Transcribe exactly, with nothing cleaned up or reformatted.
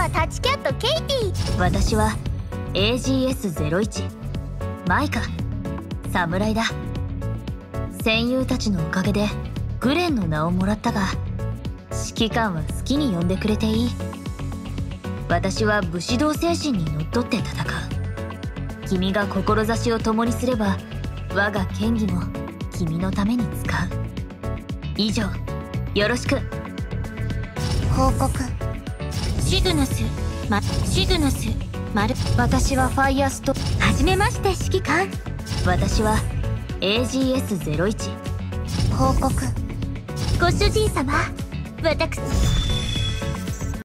はタチキャットケイティ。 私は エージーエスゼロいち マイカ、侍だ。戦友たちのおかげでグレンの名をもらったが、指揮官は好きに呼んでくれていい。私は武士道精神にのっとって戦う。君が志を共にすれば我が剣技も君のために使う。以上、よろしく。 報告。 シグナス、ま、シグナス、まる。 私はファイアスト。 はじめまして、指揮官。 私は エージーエスゼロいち。 報告。 ご主人様、私。